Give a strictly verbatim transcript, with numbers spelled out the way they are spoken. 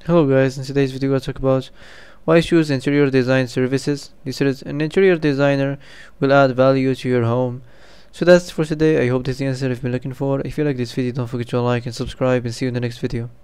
Hello guys, in today's video I'll talk about why choose interior design services. This is an interior designer will add value to your home. So that's for today. I hope this is the answer you've been looking for. If you like this video, don't forget to like and subscribe, and see you in the next video.